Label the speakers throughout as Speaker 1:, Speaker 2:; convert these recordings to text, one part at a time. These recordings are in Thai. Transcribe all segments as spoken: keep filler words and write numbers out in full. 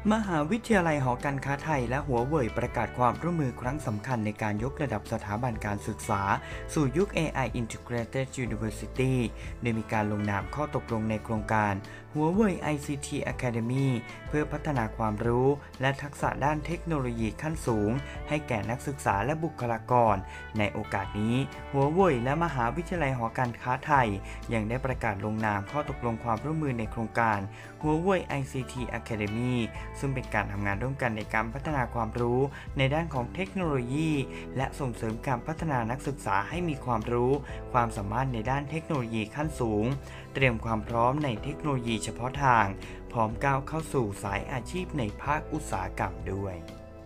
Speaker 1: มหาวิทยาลัยหอการค้าไทยและหัวเว่ยประกาศความร่วมมือครั้งสำคัญในการยกระดับสถาบันการศึกษาสู่ยุค เอ ไอ Integrated University โดยมีการลงนามข้อตกลงในโครงการหัวเว่ย ไอ ซี ที Academy เพื่อพัฒนาความรู้และทักษะด้านเทคโนโลยีขั้นสูงให้แก่นักศึกษาและบุคลากรในโอกาสนี้หัวเว่ยและมหาวิทยาลัยหอการค้าไทยยังได้ประกาศลงนามข้อตกลงความร่วมมือในโครงการหัวเว่ย ไอ ซี ที Academy ซึ่งเป็นการทำงานร่วมกันในการพัฒนาความรู้ในด้านของเทคโนโลยีและส่งเสริมการพัฒนานักศึกษาให้มีความรู้ความสามารถในด้านเทคโนโลยีขั้นสูงเตรียมความพร้อมในเทคโนโลยีเฉพาะทางพร้อมก้าวเข้าสู่สายอาชีพในภาคอุตสาหกรรมด้วย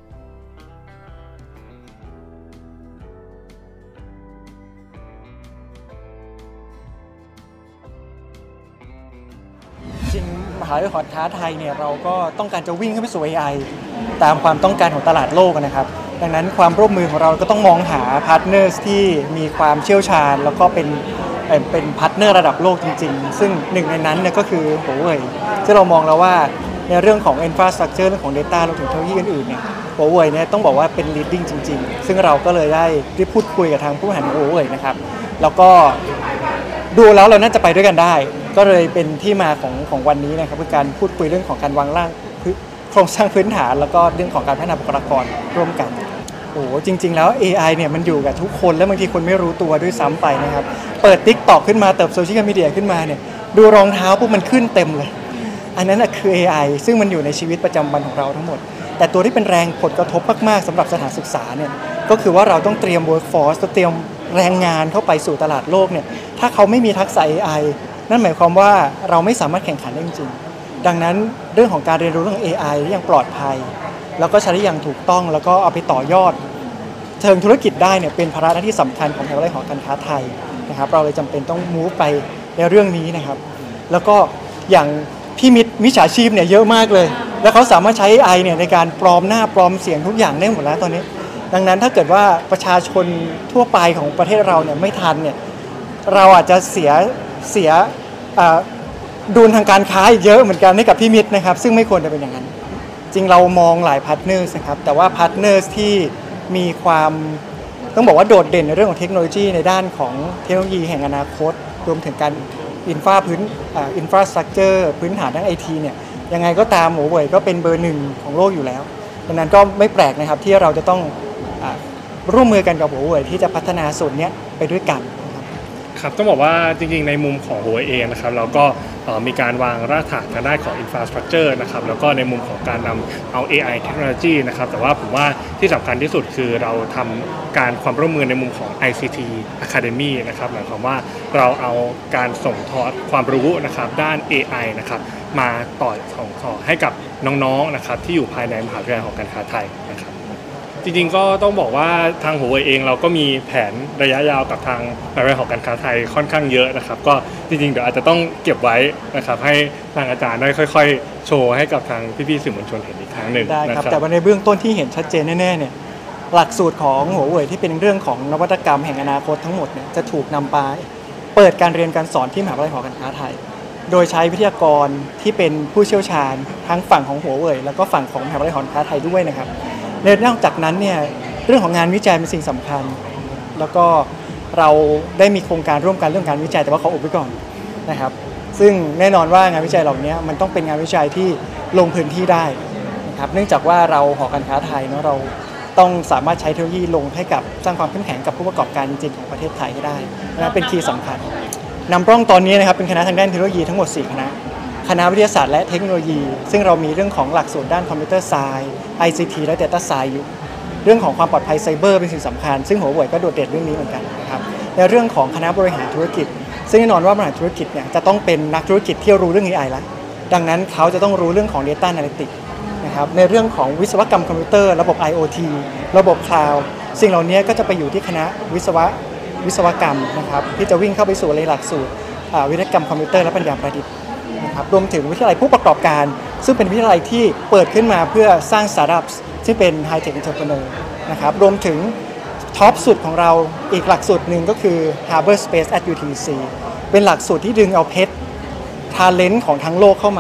Speaker 2: จริงมหาวิทยาลัยหอการค้าไทยเนี่ยเราก็ต้องการจะวิ่งเข้าไปสู่ เอ ไอ ตามความต้องการของตลาดโลกนะครับดังนั้นความร่วมมือของเราก็ต้องมองหาพาร์ทเนอร์ที่มีความเชี่ยวชาญแล้วก็เป็นเป็นพาร์ทเนอร์ระดับโลกจริงๆซึ่งหนึ่งในนั้นเนี่ยก็คือหัวเว่ยที่เรามองแล้วว่าในเรื่องของ infrastructure เรื่องของ data รวมถึงเทคโนโลยีอื่นๆเนี่ยหัวเว่ยเนี่ยต้องบอกว่าเป็น leading จริงๆซึ่งเราก็เลยได้ได้พูดคุยกับทางผู้บริหารของหัวเว่ยนะครับแล้วก็ดูแล้วเราน่าจะไปด้วยกันได้ก็เลยเป็นที่มาของของวันนี้นะครับคือการพูดคุยเรื่องของการวางร่างโครงสร้างพื้นฐานแล้วก็เรื่องของการพัฒนาบุคลากรร่วมกันโอ้จริงๆแล้ว เอ ไอ เนี่ยมันอยู่กับทุกคนและบางทีคนไม่รู้ตัวด้วยซ้ำไปนะครับเปิด TikTok ขึ้นมาเติบโซเชียลมีเดียขึ้นมาเนี่ยดูรองเท้าปุ๊บมันขึ้นเต็มเลยอันนั้นคือ เอ ไอ ซึ่งมันอยู่ในชีวิตประจำวันของเราทั้งหมดแต่ตัวที่เป็นแรงผลกระทบมากๆสำหรับสถานศึกษาเนี่ยก็คือว่าเราต้องเตรียม workforce เตรียมแรงงานเข้าไปสู่ตลาดโลกเนี่ยถ้าเขาไม่มีทักษะ เอ ไอ นั่นหมายความว่าเราไม่สามารถแข่งขันได้จริงๆดังนั้นเรื่องของการเรียนรู้เรื่อง เอ ไอ ได้อย่างปลอดภัยแล้วก็ใช้ได้อย่างถูกต้องแล้วก็เอาไปต่อยอดเชิงธุรกิจได้เนี่ยเป็นภาระหน้าที่สำคัญของมหาวิทยาลัยหอการค้าไทยนะครับเราเลยจำเป็นต้องมูฟไปในเรื่องนี้นะครับแล้วก็อย่างพี่มิตรมิจฉาชีพเนี่ยเยอะมากเลยแล้วเขาสามารถใช้ เอ ไอ เนี่ยในการปลอมหน้าปลอมเสียงทุกอย่างได้หมดแล้วตอนนี้ดังนั้นถ้าเกิดว่าประชาชนทั่วไปของประเทศเราเนี่ยไม่ทันเนี่ยเราอาจจะเสียเสียดุลทางการค้าเยอะเหมือนกันให้กับพี่มิตรนะครับซึ่งไม่ควรจะเป็นอย่างนั้นจริงเรามองหลายพาร์ทเนอร์นะครับแต่ว่าพาร์ทเนอร์ที่มีความต้องบอกว่าโดดเด่นในเรื่องของเทคโนโลยีในด้านของเทคโนโลยีแห่งอนาคตรวมถึงการอินฟราพื้นอินฟราสตรัคเจอร์พื้นฐานด้านไอทีเนี่ยยังไงก็ตามหัวเว่ยก็เป็นเบอร์หนึ่งของโลกอยู่แล้วดังนั้นก็ไม่แปลกนะครับที่เราจะต้องร่วมมือกันกับหัวเว่ยที่จะพัฒนาส่วนนี้ไปด้วยกัน
Speaker 3: ครับต้องบอกว่าจริงๆในมุมของหัวเว่ยเองนะครับเราก็มีการวางรากฐานทางด้านของ infrastructure นะครับแล้วก็ในมุมของการนำเอา เอ ไอ เทคโนโลยีนะครับแต่ว่าผมว่าที่สำคัญที่สุดคือเราทำการความร่วมมือในมุมของ ไอ ซี ที Academy นะครับหมายความว่าเราเอาการส่งทอดความรู้นะครับด้าน เอ ไอ นะครับมาต่อส่งต่อให้กับน้องๆนะครับที่อยู่ภายในมหาวิทยาลัยหอการค้าไทยนะครับจริงๆก็ต้องบอกว่าทางหัวเว่ยเองเราก็มีแผนระยะยาวกับทางมหาวิทยาลัยหอการค้าไทยค่อนข้างเยอะนะครับก็จริงๆเดี๋ยวอาจจะต้องเก็บไว้นะครับให้ทางอาจารย์ได้ค่อยๆโชว์ให้กับทางพี่ๆสื่อมวลชนเห็นอีกครั้งหนึ่ง
Speaker 2: ได้ครับแต่ในเบื้องต้นที่เห็นชัดเจนแน่ๆเนี่ยหลักสูตรของหัวเว่ยที่เป็นเรื่องของนวัตกรรมแห่งอนาคตทั้งหมดเนี่ยจะถูกนำไปเปิดการเรียนการสอนที่มหาวิทยาลัยหอการค้าไทยโดยใช้วิทยากรที่เป็นผู้เชี่ยวชาญทั้งฝั่งของหัวเว่ยแล้วก็ฝั่งของมหาวิทยาลัยหอการค้าไทยด้วยนะครับนอกจากนั้นเนี่ยเรื่องของงานวิจัยเป็นสิ่งสำคัญแล้วก็เราได้มีโครงการร่วมกันเรื่องการวิจัยแต่ว่าเขาอุบไว้ก่อนนะครับซึ่งแน่นอนว่างานวิจัยเหล่านี้มันต้องเป็นงานวิจัยที่ลงพื้นที่ได้นะครับเนื่องจากว่าเราหอการค้าไทยเนาะเราต้องสามารถใช้เทคโนโลยีลงให้กับสร้างความเข้มแข็งกับผู้ประกอบการจริงๆของประเทศไทยให้ได้นะเป็นคีย์สำคัญนำร่องตอนนี้นะครับเป็นคณะทางด้านเทคโนโลยีทั้งหมดสี่คณะคณะวิทยาศาสตร์และเทคโนโลยีซึ่งเรามีเรื่องของหลักสูตรด้านคอมพิวเตอร์ไซน์ ไอ ซี ที และ Data Science อยู่เรื่องของความปลอดภัยไซเบอร์เป็นสิ่งสำคัญซึ่งหัวเว่ยก็โดดเด่นเรื่องนี้เหมือนกันนะครับในเรื่องของคณะบริหารธุรกิจซึ่งแน่นอนว่าบริหารธุรกิจเนี่ยจะต้องเป็นนักธุรกิจที่รู้เรื่อง เอ ไอ แล้วดังนั้นเขาจะต้องรู้เรื่องของ Data Analytics นะครับในเรื่องของวิศวกรรมคอมพิวเตอร์ระบบ ไอ โอ ที ระบบ Cloud สิ่งเหล่านี้ก็จะไปอยู่ที่คณะวิศวะวิศวกรรมนะครับที่จะวิ่งเข้าไปสู่ในหลักสูตรวิศวกรรมคอมพิวเตอร์และปัญญาประดิษฐ์นะครับรวมถึงวิทยาลัยผู้ประกอบการซึ่งเป็นวิทยาลัยที่เปิดขึ้นมาเพื่อสร้างสตาร์ทอัพที่เป็น High Tech Entrepreneur นะครับรวมถึงท็อปสุดของเราอีกหลักสูตรหนึ่งก็คือ Harbor Space at ยู ที ซี เป็นหลักสูตรที่ดึงเอาเพชร talent ของทั้งโลกเข้ามา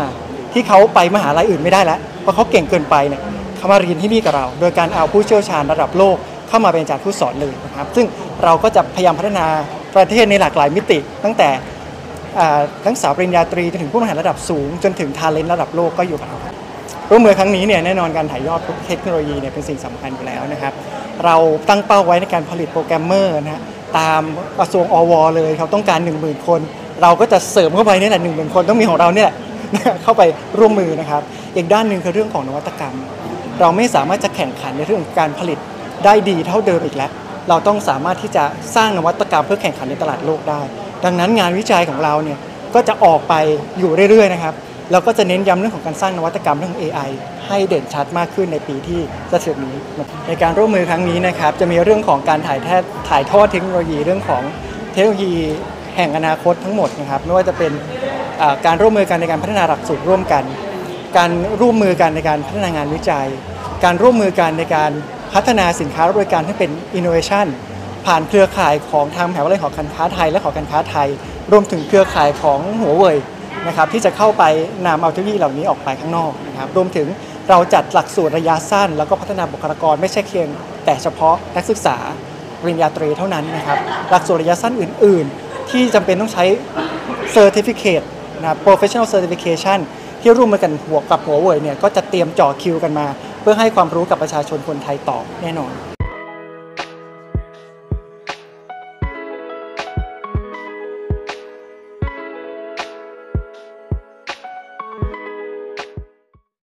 Speaker 2: ที่เขาไปมหาลัยอื่นไม่ได้แล้วเพราะเขาเก่งเกินไปเนี่ยเขามาเรียนที่นี่กับเราโดยการเอาผู้เชี่ยวชาญระดับโลกเข้ามาเป็นอาจารย์ผู้สอนเลยนะครับซึ่งเราก็จะพยายามพัฒนาประเทศในหลากหลายมิติตั้งแต่นักศึกษาปริญญาตรีจนถึงผู้บริหารระดับสูงจนถึงทาเลนต์ระดับโลกก็อยู่กับเราร่วมมือครั้งนี้เนี่ยแน่นอนการถ่ายยอดเทคโนโลยีเนี่ยเป็นสิ่งสำคัญอยู่แล้วนะครับเราตั้งเป้าไว้ในการผลิตโปรแกรมเมอร์นะฮะตามกระทรวงอวเลยเขาต้องการ หนึ่งหมื่น คนเราก็จะเสริมเข้าไปนี่แหละ หนึ่งหมื่น คนต้องมีของเราเนี่ยเข้าไปร่วมมือนะครับอีกด้านหนึ่งคือเรื่องของนวัตกรรมเราไม่สามารถจะแข่งขันในเรื่องการผลิตได้ดีเท่าเดิมอีกแล้วเราต้องสามารถที่จะสร้างนวัตกรรมเพื่อแข่งขันในตลาดโลกได้ดังนั้นงานวิจัยของเราเนี่ยก็จะออกไปอยู่เรื่อยๆนะครับเราก็จะเน้นย้ำเรื่องของการสร้างนวัตกรรมเรื่องของ เอ ไอ ให้เด่นชัดมากขึ้นในปีที่จะถึงนี้ในการร่วมมือครั้งนี้นะครับจะมีเรื่องของการถ่ายทอดถ่ายทอดเทคโนโลยีเรื่องของเทคโนโลยีแห่งอนาคตทั้งหมดนะครับไม่ว่าจะเป็นการร่วมมือกันในการพัฒนาหลักสูตรร่วมกันการร่วมมือกันในการพัฒนางานวิจัยการร่วมมือกันในการพัฒนาสินค้าและบริการให้เป็น innovation ผ่านเครือข่ายของทางมหาวิทยาลัยหอการค้าไทยและหอการค้าไทยรวมถึงเครือข่ายของหัวเว่ยนะครับที่จะเข้าไปนำเอาเทคโนโลยีเหล่านี้ออกไปข้างนอกนะครับรวมถึงเราจัดหลักสูตรระยะสั้นแล้วก็พัฒนาบุคลากรไม่ใช่เพียงแต่เฉพาะนักศึกษาปริญญาตรีเท่านั้นนะครับหลักสูตรระยะสั้นอื่นๆที่จำเป็นต้องใช้ Certificate นะ Professional Certification ที่ร่วมมือกันหัวกับหัวเว่ยเนี่ยก็จะเตรียมจ่อคิวกันมาเพื่อให้ความรู้กับประชาชนคนไทยต่อแน่นอน